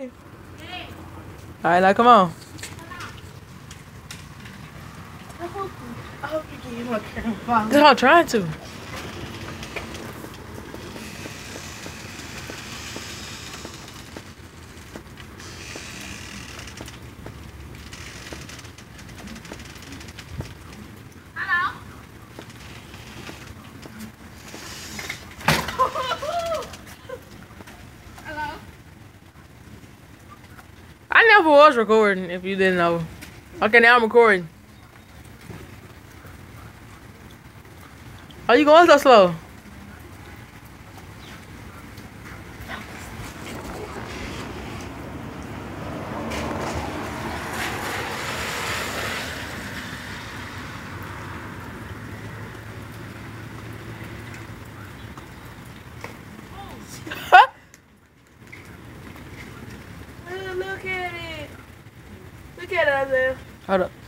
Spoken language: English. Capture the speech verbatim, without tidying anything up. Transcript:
All right, now come on. I hope, I hope you get him a camera. That's what I'm trying to. I never was recording, if you didn't know. Okay, now I'm recording. Are you going so slow? Look at it. Look at it, Isaiah. Hold up.